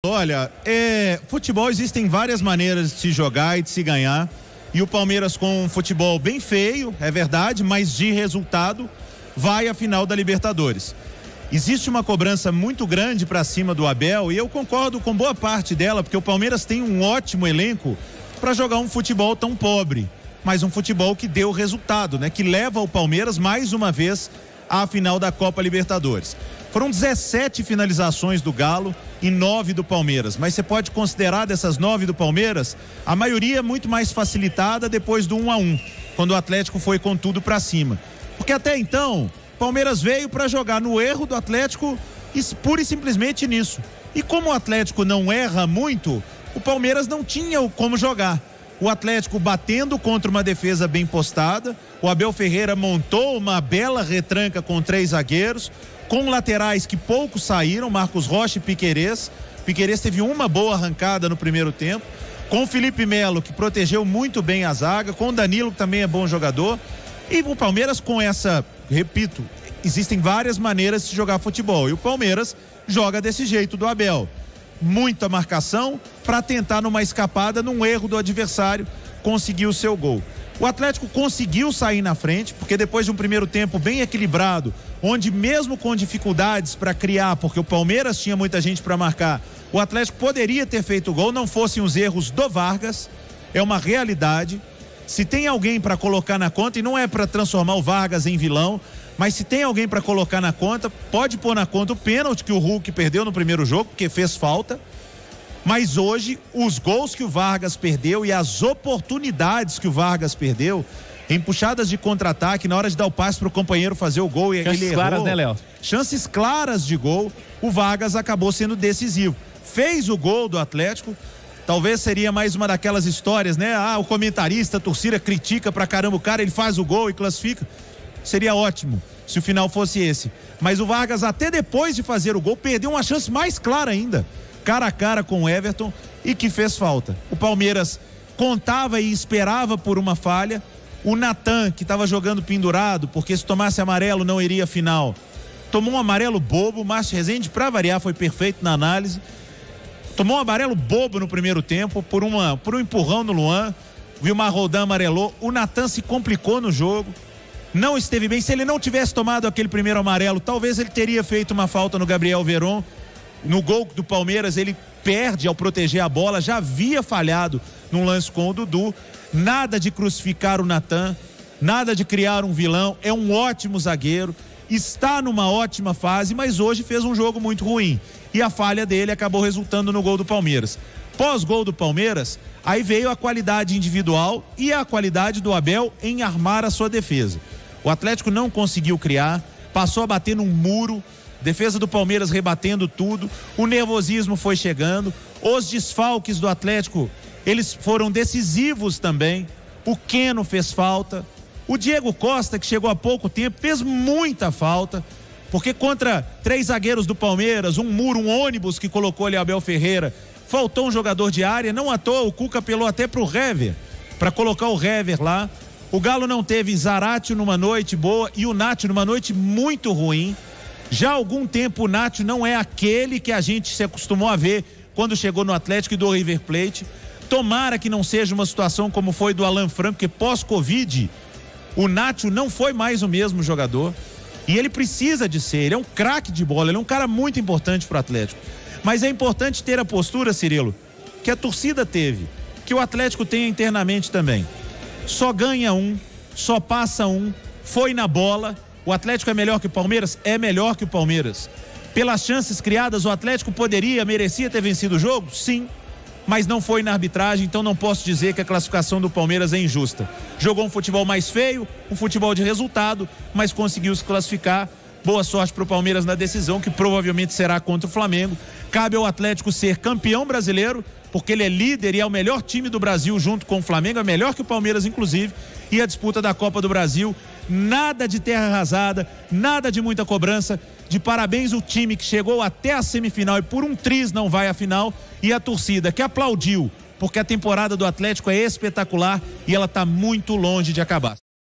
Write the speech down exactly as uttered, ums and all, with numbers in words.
Olha, é, futebol existem várias maneiras de se jogar e de se ganhar. E o Palmeiras, com um futebol bem feio, é verdade, mas de resultado, vai à final da Libertadores. Existe uma cobrança muito grande para cima do Abel e eu concordo com boa parte dela, porque o Palmeiras tem um ótimo elenco para jogar um futebol tão pobre, mas um futebol que deu resultado, né? Que leva o Palmeiras mais uma vez à final da Copa Libertadores. Foram dezessete finalizações do Galo e nove do Palmeiras, mas você pode considerar dessas nove do Palmeiras, a maioria muito mais facilitada depois do um a um, quando o Atlético foi com tudo para cima. Porque até então, Palmeiras veio para jogar no erro do Atlético e pura e simplesmente nisso. E como o Atlético não erra muito, o Palmeiras não tinha como jogar. O Atlético batendo contra uma defesa bem postada, o Abel Ferreira montou uma bela retranca com três zagueiros, com laterais que poucos saíram, Marcos Rocha e Piquerez. Piquerez teve uma boa arrancada no primeiro tempo, com o Felipe Melo, que protegeu muito bem a zaga, com o Danilo, que também é bom jogador. E o Palmeiras com essa, repito, existem várias maneiras de jogar futebol e o Palmeiras joga desse jeito do Abel. Muita marcação para tentar numa escapada, num erro do adversário, conseguir o seu gol. O Atlético conseguiu sair na frente, porque depois de um primeiro tempo bem equilibrado, onde mesmo com dificuldades para criar, porque o Palmeiras tinha muita gente para marcar, o Atlético poderia ter feito o gol, não fossem os erros do Vargas, é uma realidade. Se tem alguém para colocar na conta, e não é para transformar o Vargas em vilão, mas se tem alguém para colocar na conta, pode pôr na conta o pênalti que o Hulk perdeu no primeiro jogo, porque fez falta. Mas hoje, os gols que o Vargas perdeu e as oportunidades que o Vargas perdeu, em puxadas de contra-ataque, na hora de dar o passe para o companheiro fazer o gol, e chances ele claras, errou, né, Léo? Chances claras de gol, o Vargas acabou sendo decisivo. Fez o gol do Atlético. Talvez seria mais uma daquelas histórias, né? Ah, o comentarista, a torcida critica pra caramba o cara, ele faz o gol e classifica. Seria ótimo se o final fosse esse. Mas o Vargas, até depois de fazer o gol, perdeu uma chance mais clara ainda, cara a cara com o Everton, e que fez falta. O Palmeiras contava e esperava por uma falha. O Natan, que estava jogando pendurado, porque se tomasse amarelo não iria à final, tomou um amarelo bobo. O Márcio Rezende, pra variar, foi perfeito na análise. Tomou um amarelo bobo no primeiro tempo, por, uma, por um empurrão no Luan. Vilmar Roldan amarelou. O Natan se complicou no jogo. Não esteve bem. Se ele não tivesse tomado aquele primeiro amarelo, talvez ele teria feito uma falta no Gabriel Veron. No gol do Palmeiras, ele perde ao proteger a bola. Já havia falhado num lance com o Dudu. Nada de crucificar o Natan. Nada de criar um vilão. É um ótimo zagueiro. Está numa ótima fase, mas hoje fez um jogo muito ruim. E a falha dele acabou resultando no gol do Palmeiras. Pós-gol do Palmeiras, aí veio a qualidade individual e a qualidade do Abel em armar a sua defesa. O Atlético não conseguiu criar, passou a bater num muro, defesa do Palmeiras rebatendo tudo, o nervosismo foi chegando, os desfalques do Atlético, eles foram decisivos também. O Keno fez falta, o Diego Costa, que chegou há pouco tempo, fez muita falta. Porque contra três zagueiros do Palmeiras, um muro, um ônibus que colocou ali Abel Ferreira, faltou um jogador de área, não à toa, o Cuca apelou até pro Hever, para colocar o Hever lá. O Galo não teve Zaratio numa noite boa e o Nacho numa noite muito ruim. Já há algum tempo o Nacho não é aquele que a gente se acostumou a ver quando chegou no Atlético e do River Plate. Tomara que não seja uma situação como foi do Alan Franco, porque pós-Covid, o Nacho não foi mais o mesmo jogador. E ele precisa de ser, ele é um craque de bola, ele é um cara muito importante para o Atlético. Mas é importante ter a postura, Cirilo, que a torcida teve, que o Atlético tenha internamente também. Só ganha um, só passa um, foi na bola. O Atlético é melhor que o Palmeiras? É melhor que o Palmeiras. Pelas chances criadas, o Atlético poderia, merecia ter vencido o jogo? Sim. Mas não foi na arbitragem, então não posso dizer que a classificação do Palmeiras é injusta. Jogou um futebol mais feio, um futebol de resultado, mas conseguiu se classificar. Boa sorte para o Palmeiras na decisão, que provavelmente será contra o Flamengo. Cabe ao Atlético ser campeão brasileiro, porque ele é líder e é o melhor time do Brasil junto com o Flamengo, é melhor que o Palmeiras inclusive, e a disputa da Copa do Brasil, nada de terra arrasada, nada de muita cobrança. De parabéns o time que chegou até a semifinal e por um triz não vai à final, e a torcida que aplaudiu, porque a temporada do Atlético é espetacular e ela está muito longe de acabar.